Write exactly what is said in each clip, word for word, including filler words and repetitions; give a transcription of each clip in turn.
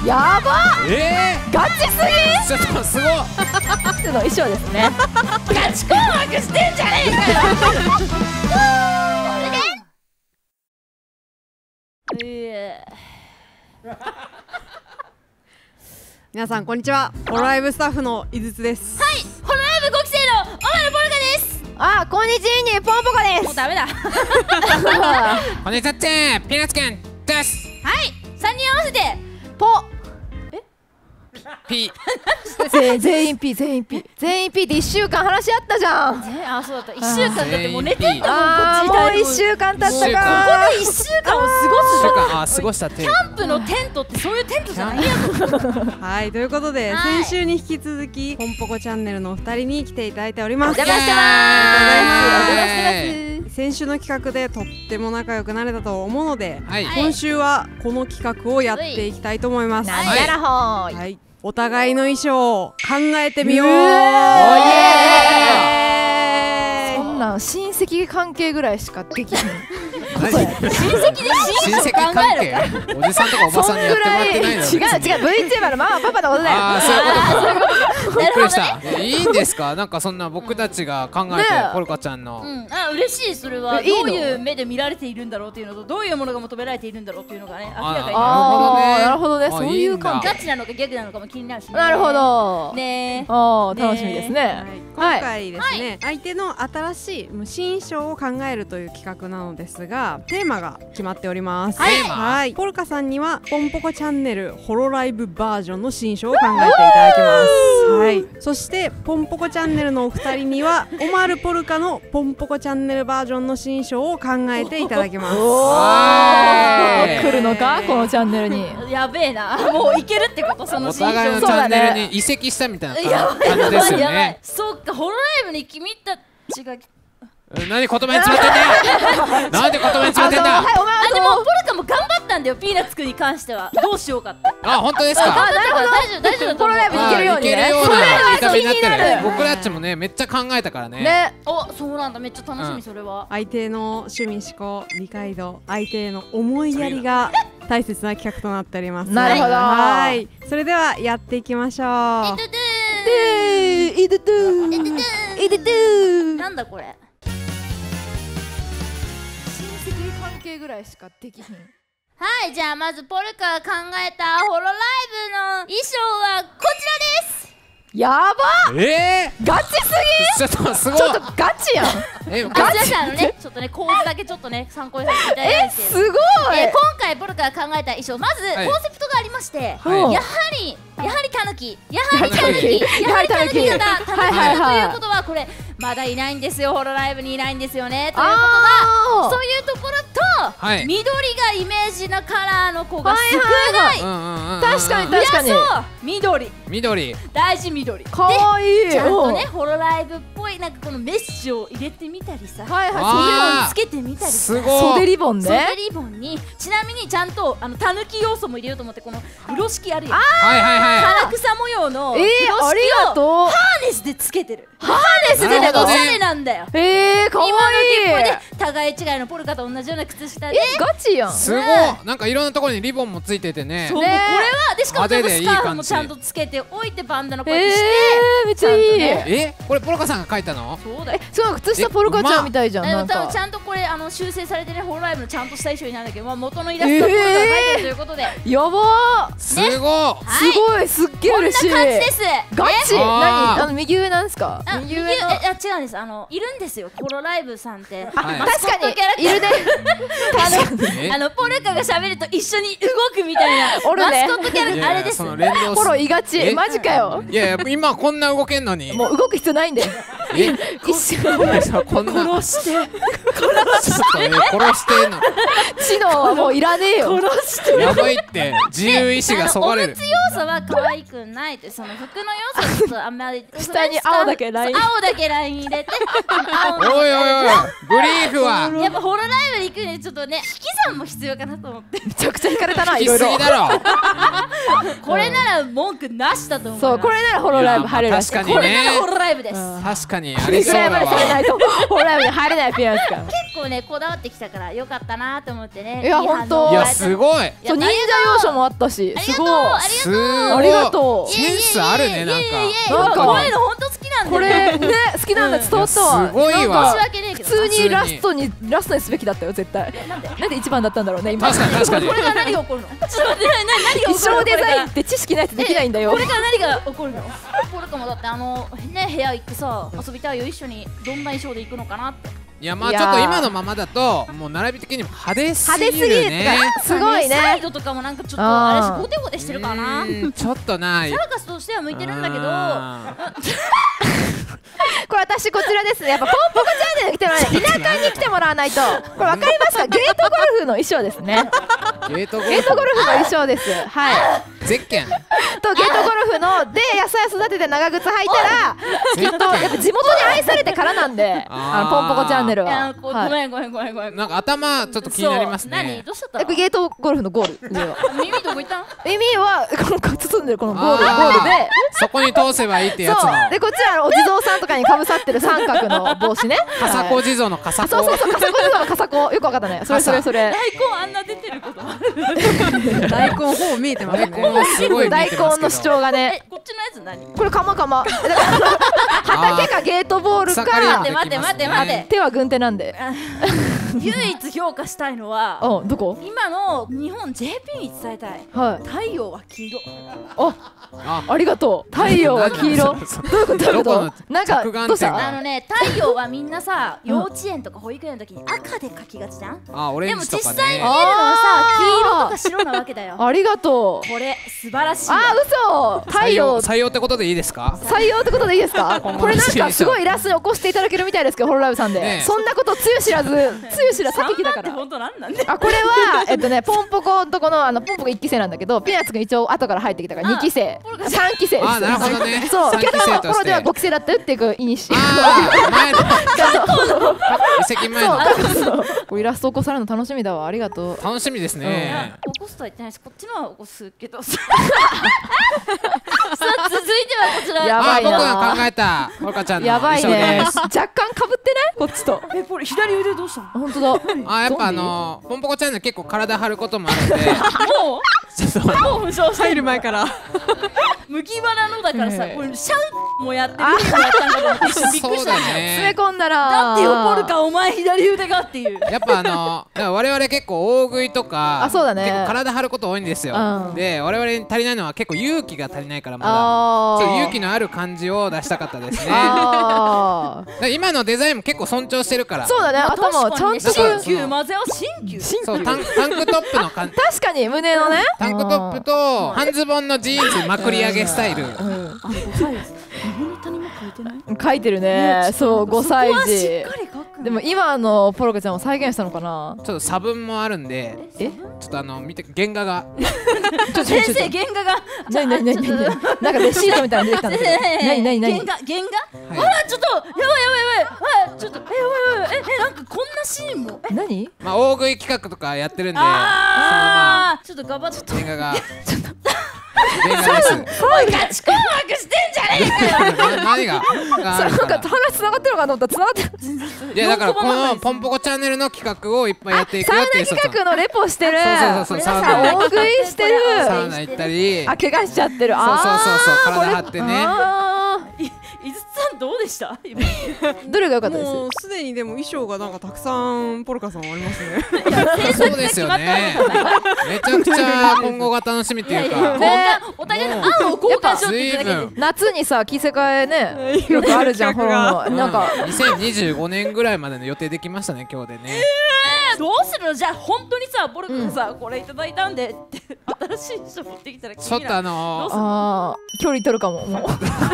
やばっ。 えー、 ガチすぎ。 ちょっとすごい。 の衣装ですね。ガチ紅白してんじゃねえかよ。 皆さんこんにちは。ホロライブスタッフの井筒です。 はい、ホロライブごきせいの小原ポルカです。 あ、こんにちは、ポンポコです。 もうダメだ。 こんにちは、ピーナッツくんです。 はい、三人合わせてポ。 P 全員 P 全員 P 全員 P っていっしゅうかん話し合ったじゃん。 あ、そうだった。いっしゅうかんだってもう寝てんだもん。 あー、もういっしゅうかん経ったか。 ここでいっしゅうかんを過ごすの。あ、過ごしたって。 キャンプのテントってそういうテントじゃないやろ。 はい、ということで先週に引き続きポンポコチャンネルのお二人に来ていただいております。 お邪魔してまーす。先週の企画でとっても仲良くなれたと思うので、 はい、 今週はこの企画をやっていきたいと思います。 なんやらほーい。 はい、お互いの衣装を考えてみよう。 そんなん親戚関係ぐらいしかできない。 親戚で親戚関係。 おじさんとかおばさんにやってもらってないの。 違う違う、 VTuber のママパパのことだよ。 ああ、そういうことか。びっくりした。いいんですか？なんかそんな僕たちが考えてポルカちゃんの。 うん、あ、嬉しい。それはどういう目で見られているんだろうっていうのと、どういうものが求められているんだろうっていうのがね、明らかに。 ああ、なるほどね。そういう感じ。 ガチなのかギャグなのかも気になるし。 なるほど。 ね。 ああ、楽しみですね。 今回ですね、相手の新しい新衣装を考えるという企画なのですが、テーマが決まっております。はい、ポルカさんにはポンポコチャンネルホロライブバージョンの新衣装を考えていただきます。はい、そしてポンポコチャンネルのお二人にはオマールポルカのポンポコチャンネルバージョンの新衣装を考えていただきます。 来るのか、このチャンネルに。 やべえな、もういけるってこと。その新衣装お互いのチャンネルに移籍したみたいな感じですよね。 そっか、ホロライブに君たちが何言葉に詰まってんだよ。なんで言葉に詰まってんだ。 あ、でもポルカも頑張ったんだよ、ピーナッツくんに関しては。どうしようかって。 あ、本当ですか。 あ、なるほど、大丈夫大丈夫。 ホロライブ行けるようにね。 行けるような見た目になってる。僕たちもね、めっちゃ考えたからね。 ね。 お、そうなんだ。めっちゃ楽しみ。それは相手の趣味思考、理解度、相手への思いやりが大切な企画となっております。 なるほど。 はい、それではやっていきましょう。 イドドゥイドドゥイドドゥ。 なんだこれ。 親戚関係ぐらいしかできひん。 はい、じゃあまずポルカが考えたホロライブの衣装はこちらです。 やばっ。 えー、 ガチすぎ。ちょっとすごい。 ちょっとガチやん。 え、ガチさんのね、ちょっとね、構図だけちょっとね、参考にさせていただいて。 え、すごい。 今回ポルカが考えた衣装、まずコンセプトがありまして、やはりやはりタヌキ、やはりタヌキ、やはりタヌキ型、タヌキ型ということはこれまだいないんですよ。ホロライブにいないんですよね。ということは、そういうところと緑がイメージのカラーの子が少ない。 確かに確かに。 緑。 緑。 大事緑。 かわいい。 ちゃんとね、ホロライブっぽいなんかこのメッシュを入れてみたりさ、 はいはい、 リボンつけてみたりさ、 袖リボンね。 袖リボンにちなみにちゃんとあのタヌキ要素も入れようと思って、この風呂敷あるやん。 はいはいはい。 唐草模様の風呂敷をハーネスでつけてる。 ハーネスでおしゃれなんだよ。 ええ、かわいい。 今の結構で互い違いのポルカと同じような靴下で。 え、ガチやん。 すごい。なんかいろんなところにリボンもついててね。 そう、これはでしかもスカーフもちゃんとつけておいてバンダナこうやってして。 めっちゃいい。 え、これポルカさんが描いたの？ そうだよ。 すごい、靴下ポルカちゃんみたいじゃん。なんかちゃんとこれあの修正されてね、ホロライブのちゃんとした衣装になるんだけど、まあ元のイラストはポルカが描いてるということで。 やばー。 すごい。 すごい、すっげえ嬉しい。 こんな感じです。 ガチ？何？あの右上なんですか？ 右上の、え、違うんです。あのいるんですよ、ホロライブさんって。 確かにいるね。 あのポルカが喋ると一緒に動くみたいなマスコットキャラクターあれです。 フォローいがち。マジかよ。 いやいや、今こんな動けんのに。 もう動く必要ないんで。 え、 一緒にこんな殺して殺して殺してんの。 知能はもういらねえよ。 殺してやばいって、自由意志がそがれる。 おむつ要素は可愛くないと、その服の要素はちょっとあんまり下に青だけライン、 青だけライン入れて。 おいおいおい、ブリーフはやっぱホロライブに行くにちょっとね、引き算も必要かなと思って。 めちゃくちゃ引かれたな。 引きすぎだろ。 これなら文句なしだと思う。 そう、これならホロライブ入れるらしい。 確かにね。 これならホロライブです。 確かにありそうだわ。 ホロライブに入れないピアノですから。 結構ね、こだわってきたからよかったなと思って。 ってね。 いやほんといやすごい。 そう忍者要素もあったし、すごい。 すごい。 ありがとう。 センスあるねなんか。 なんかこういうの本当好きなんだよ。 これね好きなんだ伝わったわ。 すごいわ。 普通にラストにラストにすべきだったよ絶対。なんでなんで一番だったんだろうね今。 確かに確かに。 これが何が起こるの？ちょっと待って何が起こるの？ 衣装デザインって知識ないとできないんだよ。 これから何が起こるの？これかもだってあのね部屋行ってさ遊びたいよ一緒にどんな衣装で行くのかなって。 いやまあちょっと今のままだともう並び的にも派手すぎるね。 すごいね。 サイドとかもなんかちょっとあれしゴテゴテしてるかな。 ちょっとない。 サーカスとしては向いてるんだけど。 これ私こちらですね。やっぱポンポコチャンネル来てもらわない。田舎に来てもらわないと。これわかりますか？ゲートゴルフの衣装ですね。 ゲートゴルフの衣装です。はい。 ゼッケン。 とゲートゴルフので野菜育てて長靴履いたらきっとやっぱ地元に愛されてからなんで、あのポンポコチャンネルは。 ごめんごめんごめんごめん。 なんか頭ちょっと気になりますね。 何どうしちゃった？ ゲートゴルフのゴール。 耳どこ行ったの？ 耳はこの包んでるこのゴールゴールで。 そこに通せばいいってやつの。 でこっちはお地蔵さんとかにかぶさってる三角の帽子ね。 かさこ地蔵のかさこ。 そうそうそうかさこ地蔵のかさこよくわかったね。それそれそれ。 大根あんな出てることある。 大根ほぼ見えてますね。 大根の主張がね。 こっちのやつ何？ これかまかま。畑かゲートボールか。 待って待って待って待って。 手は軍手なんで。 唯一評価したいのは。 おどこ？ 今の日本 ジェーピー に伝えたい。 はい。 太陽は黄色。 あ、ありがとう。太陽は黄色。どういうことどういうこと？なんかどうした？ あのね太陽はみんなさ幼稚園とか保育園の時に赤で描きがちじゃん。 あ、オレンジとかね。 でも実際に見えるのはさ黄色とか白なわけだよ。 ありがとう。 これ素晴らしい。 あ、嘘。太陽採用ってことでいいですか？ 採用ってことでいいですか？これなんかすごいイラストに起こしていただけるみたいですけどホロライブさんで。そんなことつゆ知らずつゆ知らずさっき聞いたから。 本当なんなんで？ あ、これはえっとねポンポコのとこのあのポンポコ一期生なんだけどピーナッツくん一応後から入ってきたから二期生三期生です。 あ、なるほどね。 そうけど頃ではご期生だったよっていう意味し。 ああ、前の移籍前の。 イラスト起こされるの楽しみだわ。ありがとう。 楽しみですね。 起こすとは言ってないしこっちのは起こすけど。さあ続いてはこちら。 やばいな。 僕が考えたほかちゃんのやばいね。 衣装です。 若干かぶってないこっちと。 え、これ左腕どうしたの？ 本当だ。 あ、やっぱあのポンポコチャンネル結構体張ることもあるんで。 もうもう負傷して入る前から麦わらのだからさこれシャンもやってるもやったんだと思ってびっくりした。 詰め込んだらだって怒るかお前左腕がっていう。 やっぱあの我々結構大食いとかあ、そうだね、 結構体張ること多いんですよ、うん、で我々に足りないのは結構勇気が足りないからまだそう勇気のある感じを出したかったですね。あ今のデザインも結構尊重してるから。 そうだね、頭はちゃんと新旧混ぜを新旧そうタンタンクトップの感じ確かに胸のねタンクトップと半ズボンのジーンズまくり上げスタイル。 書いてるね。そうごさい児でも今のポロコちゃんを再現したのかな。 ちょっと差分もあるんでえちょっとあの見て原画が先生原画がなになになになになんかレシートみたいなの出てきたんだけどなになになに原画原画あらちょっとやばいやばいやばいちょっとえやばいやばいえなんかこんなシーンもえ何まあ大食い企画とかやってるんでああちょっと頑張って原画がちょっとおいガチ紅白してんじゃねえかよ。 何がなんか話つながってるのかなと思ったらつながってる。いやだからこのポンポコチャンネルの企画をいっぱいやっていくよっていう。 サウナ企画のレポしてる。 そうそうそうサウナ大食いしてる。 サウナ行ったりあ怪我しちゃってる。 そうそうそうそう体張ってね。 伊豆さんどうでした？ どれが良かったです？ もうすでにでも衣装がなんかたくさんポルカさんありますね。そうですよね。めちゃくちゃ今後が楽しみっていうか。 お互いの案を交換しようって言ってだけで。 夏にさ着せ替えねよくあるじゃん。ホロのなんかにせんにじゅうごねんぐらいまでの予定できましたね今日でね。 どうするのじゃあ本当にさポルカがさこれいただいたんでって新しい人持ってきたらちょっとあのあ距離取るかももう。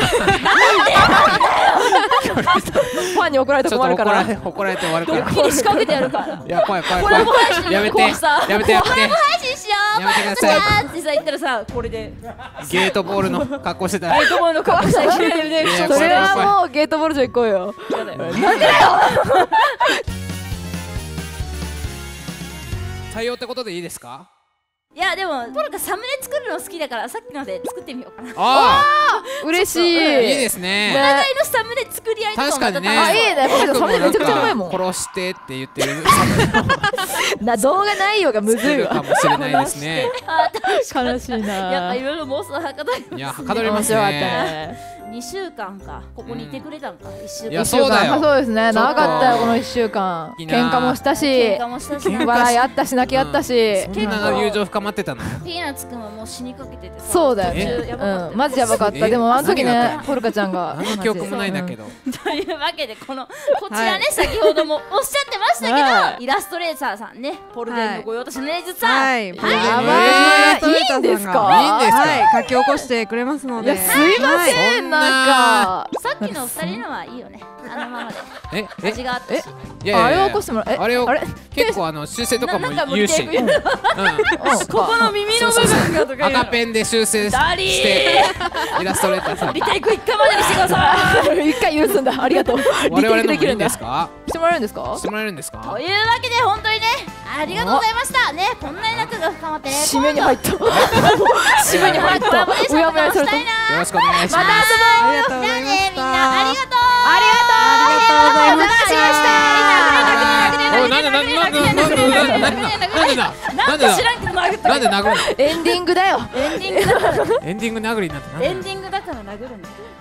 ファンに怒られて困るから。 怒られて終わるから。 ドッキリ仕掛けてやるから。 いや怖い怖い怖い。やめてやめてやめて。 コラボ配信しよう。 やめてください。 ってさ言ったらさこれでゲートボールの格好してたら。 ゲートボールの格好してたら。 それはもうゲートボール場行こうよ。なんでだよ。 採用ってことでいいですか？ いやでもポルカサムネ作るの好きだからさっきので作ってみようかな。 ああ嬉しい。 いいですね。 お互いのサムネ作り合いとかもまた楽しい。 あいいね。ポルカサムネめちゃくちゃうまいもん。 殺してって言ってるサムネをな動画内容がむずいわ。 かもしれないですね。 悲しいな。 やっぱいろいろ妄想はかどりますね。 いやはかどりますね。 にしゅうかんかここにいてくれたんか、いっしゅうかん。 いやそうだよ。 そうですね、長かったよこのいっしゅうかん。喧嘩もしたし、 喧嘩もしたし、 笑いあったし泣きあったし、 そんな友情深まってたの。 ピーナッツくんはもう死にかけててさ。 そうだよね。うん、マジやばかった。でもあの時ね、ポルカちゃんが何の記憶もないんだけど。 というわけでこのこちらね、先ほどもおっしゃってましたけど、イラストレーターさんね、ポルデンのご用達のねずさん、 はい、 やばい、いいんですか？ いいんですか？ はい、書き起こしてくれますので。 いやすいません、なんかさっきの二人のはいいよね、あのままで。 ええ味があったし。 いやいやあれを起こしてもらえ、 あれをあれ結構あの修正とかもなんか言うし、 無理うんここの耳の部分がとか赤ペンで修正ダリーしてイラストレーターさんリテイク一回までにしてください。 一回許すんだ、ありがとう。 我々のもいいんできるんだ。 ですか？ してもらえるんですか？ してもらえるんですか？ というわけで本当にね、ありがとうございましたね。こんなに仲が深まってね、 締めに入った。締めに入った。うやむやされた。 よろしくお願いします。 またありがとうごじゃあざいまね、みんなありがとう。 ありがとう。 ありがとうございました。 おいなんでなんでなんでなんでなんでなんでだなんで知らんけど殴ったなんで殴るの？ エンディングだよ。 エンディングだからエンディング殴りになってなんでエンディングだから殴るんだ。